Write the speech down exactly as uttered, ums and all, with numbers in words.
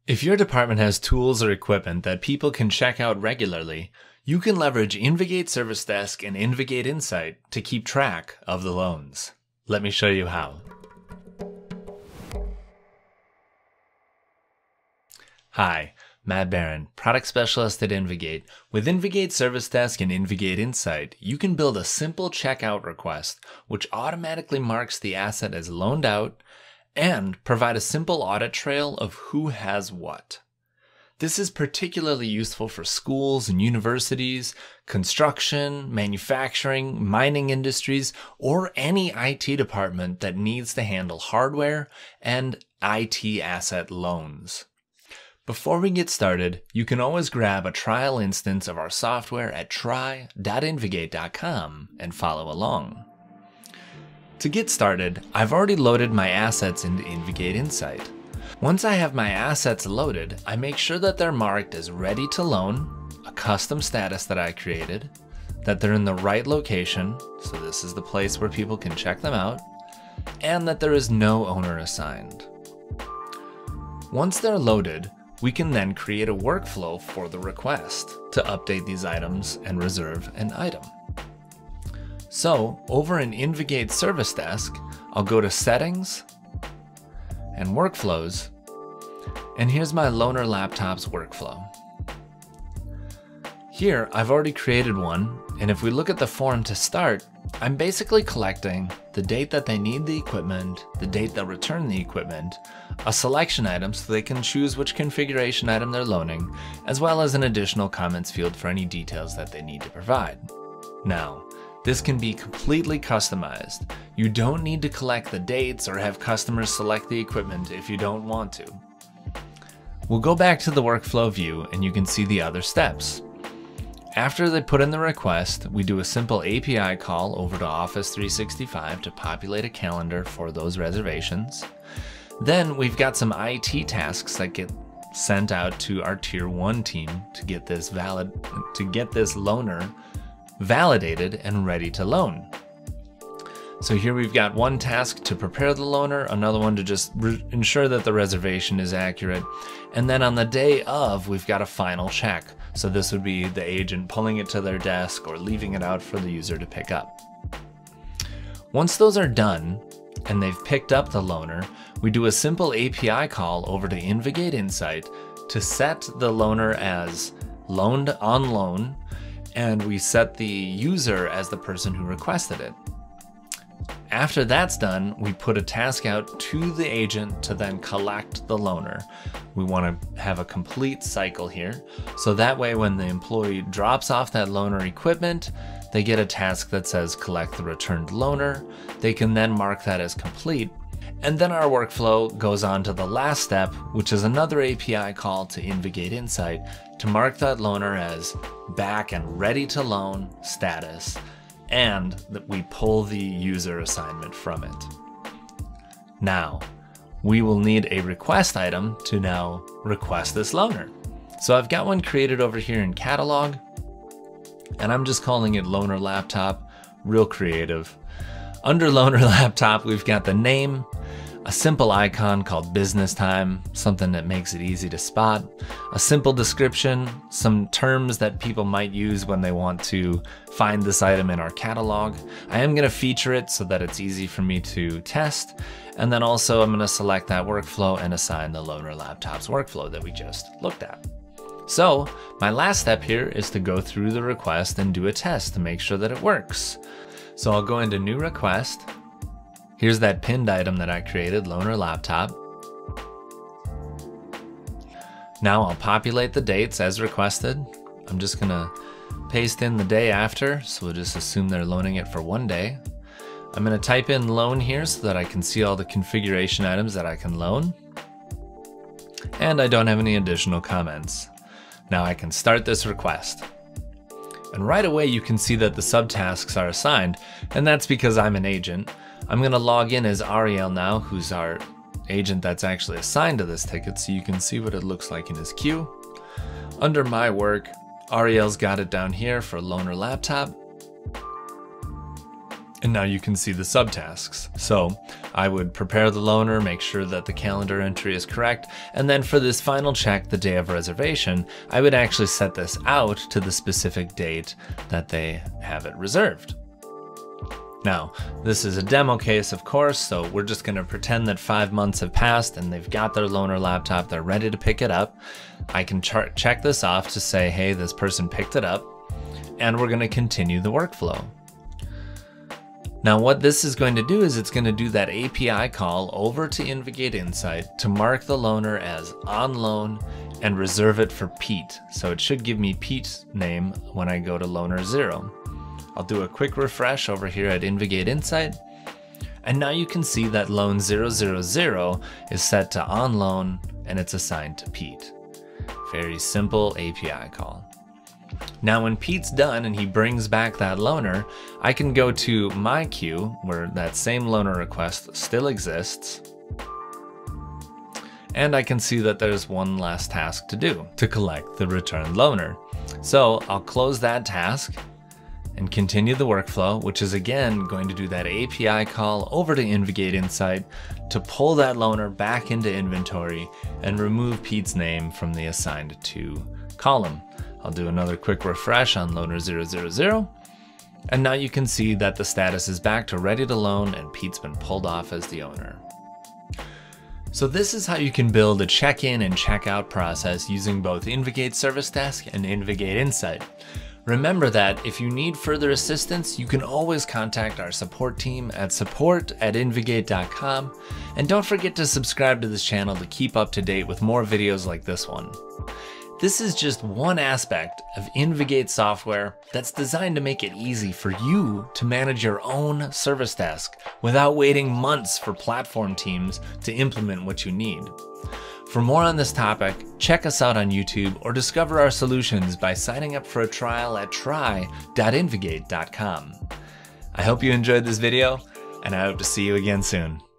If your department has tools or equipment that people can check out regularly, you can leverage InvGate Service Desk and InvGate Insight to keep track of the loans. Let me show you how. Hi, Matt Barron, Product Specialist at InvGate. With InvGate Service Desk and InvGate Insight, you can build a simple checkout request which automatically marks the asset as loaned out and provide a simple audit trail of who has what. This is particularly useful for schools and universities, construction, manufacturing, mining industries, or any I T department that needs to handle hardware and I T asset loans. Before we get started, you can always grab a trial instance of our software at try dot invgate dot com and follow along. To get started, I've already loaded my assets into InvGate Insight. Once I have my assets loaded, I make sure that they're marked as ready to loan, a custom status that I created, that they're in the right location, so this is the place where people can check them out, and that there is no owner assigned. Once they're loaded, we can then create a workflow for the request to update these items and reserve an item. So over in InvGate Service Desk, I'll go to Settings and Workflows, and here's my loaner laptop's workflow. Here, I've already created one, and if we look at the form to start, I'm basically collecting the date that they need the equipment, the date they'll return the equipment, a selection item so they can choose which configuration item they're loaning, as well as an additional comments field for any details that they need to provide. Now, this can be completely customized. You don't need to collect the dates or have customers select the equipment if you don't want to. We'll go back to the workflow view and you can see the other steps. After they put in the request, we do a simple A P I call over to Office three sixty-five to populate a calendar for those reservations. Then we've got some I T tasks that get sent out to our Tier one team to get this valid, to get this loaner validated and ready to loan. So here we've got one task to prepare the loaner, another one to just ensure that the reservation is accurate, and then on the day of, we've got a final check. So this would be the agent pulling it to their desk or leaving it out for the user to pick up. Once those are done, and they've picked up the loaner, we do a simple A P I call over to InvGate Insight to set the loaner as loaned on loan, and we set the user as the person who requested it. After that's done, we put a task out to the agent to then collect the loaner. We want to have a complete cycle here, so that way when the employee drops off that loaner equipment, they get a task that says collect the returned loaner. They can then mark that as complete, and then our workflow goes on to the last step, which is another A P I call to InvGate Insight to mark that loaner as back and ready to loan status, and that we pull the user assignment from it. Now, we will need a request item to now request this loaner. So I've got one created over here in Catalog, and I'm just calling it Loaner Laptop, real creative. Under Loaner Laptop, we've got the name, a simple icon called Business Time, something that makes it easy to spot, a simple description, some terms that people might use when they want to find this item in our catalog. I am going to feature it so that it's easy for me to test, and then also I'm going to select that workflow and assign the Loaner Laptop's workflow that we just looked at. So my last step here is to go through the request and do a test to make sure that it works. So I'll go into New Request. Here's that pinned item that I created, Loaner Laptop. Now I'll populate the dates as requested. I'm just gonna paste in the day after, so we'll just assume they're loaning it for one day. I'm gonna type in loan here so that I can see all the configuration items that I can loan. And I don't have any additional comments. Now I can start this request. And right away you can see that the subtasks are assigned, and that's because I'm an agent. I'm going to log in as Ariel now, who's our agent that's actually assigned to this ticket, so you can see what it looks like in his queue. Under my work, Ariel's got it down here for Loaner Laptop. And now you can see the subtasks. So I would prepare the loaner, make sure that the calendar entry is correct, and then for this final check, the day of reservation, I would actually set this out to the specific date that they have it reserved. Now, this is a demo case, of course, so we're just going to pretend that five months have passed and they've got their loaner laptop, they're ready to pick it up. I can chart check this off to say, hey, this person picked it up, and we're going to continue the workflow. Now what this is going to do is it's going to do that A P I call over to InvGate Insight to mark the loaner as on loan and reserve it for Pete. So it should give me Pete's name when I go to loaner zero. I'll do a quick refresh over here at InvGate Insight. And now you can see that loan zero zero zero is set to on loan and it's assigned to Pete. Very simple A P I call. Now when Pete's done and he brings back that loaner, I can go to my queue where that same loaner request still exists. And I can see that there's one last task to do, to collect the returned loaner. So I'll close that task and continue the workflow, which is again going to do that A P I call over to InvGate Insight to pull that loaner back into inventory and remove Pete's name from the assigned to column. I'll do another quick refresh on loaner zero zero zero. And now you can see that the status is back to ready to loan and Pete's been pulled off as the owner. So this is how you can build a check-in and check-out process using both InvGate Service Desk and InvGate Insight. Remember that if you need further assistance, you can always contact our support team at support at invgate dot com. And don't forget to subscribe to this channel to keep up to date with more videos like this one. This is just one aspect of InvGate software that's designed to make it easy for you to manage your own service desk without waiting months for platform teams to implement what you need. For more on this topic, check us out on YouTube or discover our solutions by signing up for a trial at try dot invgate dot com. I hope you enjoyed this video, and I hope to see you again soon.